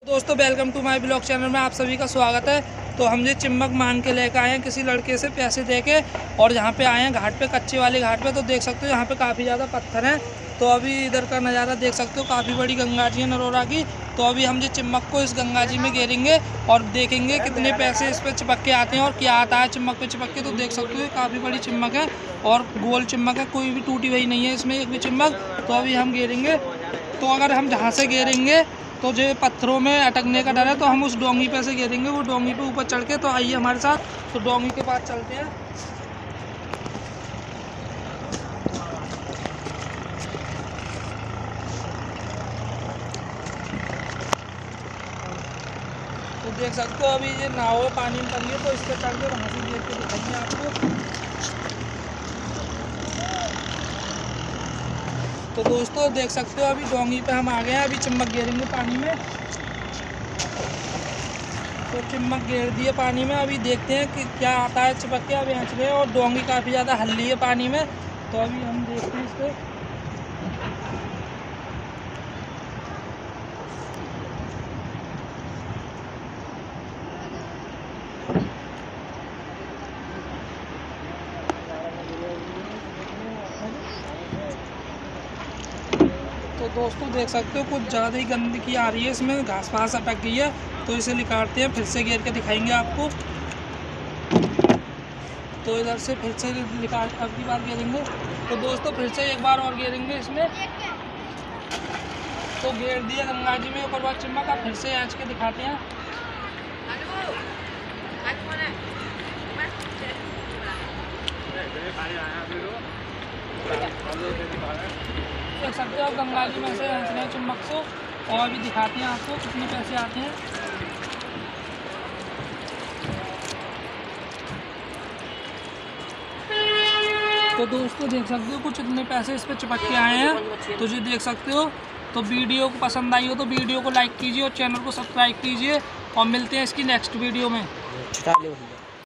दोस्तों welcome to my blog channel में आप सभी का स्वागत है। तो हम ये चिम्मक मांग के लेकर आए हैं किसी लड़के से पैसे दे के, और यहाँ पे आए हैं घाट पे, कच्चे वाले घाट पे। तो देख सकते हो यहाँ पे काफ़ी ज़्यादा पत्थर हैं। तो अभी इधर का नज़ारा देख सकते हो, काफ़ी बड़ी गंगा जी है नरोरा की। तो अभी हम ये चिम्मक को इस गंगा जी में घेरेंगे और देखेंगे कितने पैसे इस पर चिपक के आते हैं और क्या आता है चिम्मक पे चिपक के। तो देख सकते हो काफ़ी बड़ी चिम्मक है और गोल चिम्मक है, कोई भी टूटी हुई नहीं है इसमें एक भी चिम्मक। तो अभी हम घेरेंगे। तो अगर हम जहाँ से घेरेंगे तो जो पत्थरों में अटकने का डर है, तो हम उस डोंगी पे से घेरेंगे, वो डोंगी पे ऊपर चढ़ के। तो आइए हमारे साथ, तो डोंगी के पास चलते हैं। तो देख सकते हो अभी ये नाव है, पानी में पड़ी है, तो इस पर चढ़ के वहाँ से घेर के दिखाएंगे आपको। तो दोस्तों देख सकते हो अभी डोंगी पे हम आ गए हैं, अभी चिम्मक घेरेंगे पानी में। तो चिम्मक घेर दिए पानी में, अभी देखते हैं कि क्या आता है चिपक के। अभी हंस रहे हैं और डोंगी काफ़ी ज़्यादा हल्ली है पानी में। तो अभी हम देखते हैं इसको। तो दोस्तों देख सकते हो कुछ ज़्यादा ही गंदगी आ रही है इसमें, घास फास अटक गई है। तो इसे निकालते हैं, फिर से घेर के दिखाएंगे आपको। तो इधर से फिर से निकाल, अगली बार घेरेंगे। तो दोस्तों फिर से एक बार और घेरेंगे इसमें। तो घेर दिया गंगा जी में ऊपर बार चिम्मक का, फिर से आँच के दिखाते हैं। देख सकते हो आप गंगा जी में से आँच रहे हैं चिम्मक से, और अभी दिखाते हैं आपको कितने पैसे आते हैं। तो दोस्तों देख सकते हो कुछ इतने पैसे इस पर चिपक के आए हैं। तो ये देख सकते हो। तो वीडियो को पसंद आई हो तो वीडियो को लाइक कीजिए और चैनल को सब्सक्राइब कीजिए, और मिलते हैं इसकी नेक्स्ट वीडियो में।